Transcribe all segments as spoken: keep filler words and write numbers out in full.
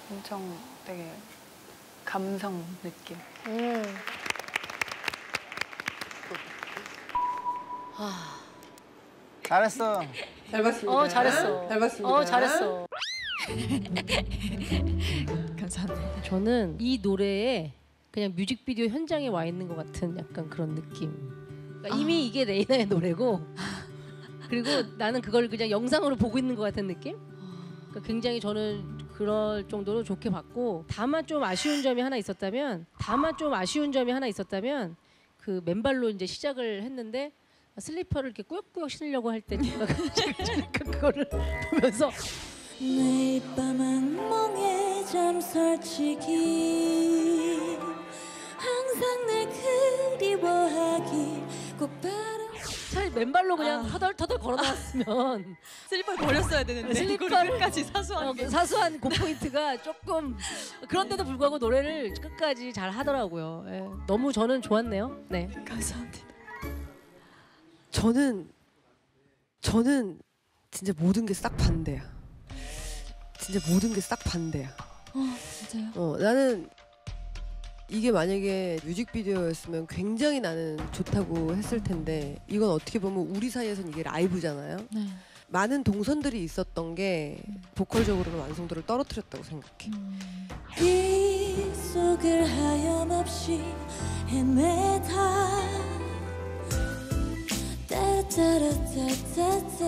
엄청 되게 감성 느낌. 음. 아. 잘했어. 잘 봤습니다. 어 잘했어. 잘 봤습니다. 어 잘했어. 감사합니다. 저는 이 노래에 그냥 뮤직비디오 현장에 와 있는 것 같은 약간 그런 느낌. 그러니까 이미 아. 이게 레이나의 노래고 그리고 나는 그걸 그냥 영상으로 보고 있는 것 같은 느낌. 그러니까 굉장히 저는 그럴 정도로 좋게 봤고, 다만 좀 아쉬운 점이 하나 있었다면, 다만 좀 아쉬운 점이 하나 있었다면 그 맨발로 이제 시작을 했는데 슬리퍼를 이렇게 꾸역꾸역 신으려고 할 때 제가 잠깐 그거를 보면서 매일 밤 악몽에 잠 설치기 항상 날 그리워하기 꼭 바라 차라리 맨발로 그냥 아. 터덜터덜 걸어놨으면 슬리퍼를 버렸어야 되는데 슬리퍼를- 이거를 끝까지 사소한 어, 게. 사소한 그 포인트가 조금 그런데도 불구하고 노래를 끝까지 잘 하더라고요. 예. 너무 저는 좋았네요. 네. 감사합니다. 저는 저는 진짜 모든 게 싹 반대야. 진짜 모든 게 싹 반대야. 어, 진짜요? 어, 나는 이게 만약에 뮤직비디오였으면 굉장히 나는 좋다고 했을 텐데, 이건 어떻게 보면 우리 사이에선 이게 라이브잖아요. 네. 많은 동선들이 있었던 게 보컬적으로는 완성도를 떨어뜨렸다고 생각해. 이 속을 하염없이 헤매다 따라따라따따따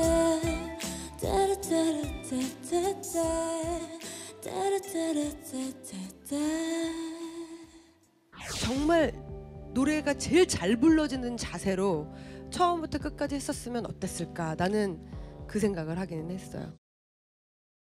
따라따라따따따 따라따라따따따 정말 노래가 제일 잘 불러지는 자세로 처음부터 끝까지 했었으면 어땠을까, 나는 그 생각을 하기는 했어요.